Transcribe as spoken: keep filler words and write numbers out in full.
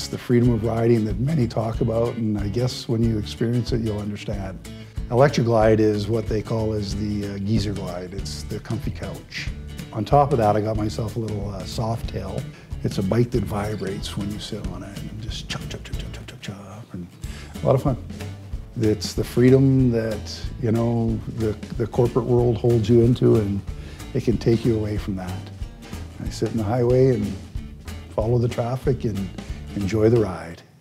It's the freedom of riding that many talk about, and I guess when you experience it, you'll understand. Electroglide is what they call as the uh, geezer glide. It's the comfy couch. On top of that, I got myself a little uh, soft tail. It's a bike that vibrates when you sit on it, and just chop, chop, chop, chop, chop, chop, chop, and a lot of fun. It's the freedom that, you know, the, the corporate world holds you into, and it can take you away from that. I sit in the highway and follow the traffic and enjoy the ride.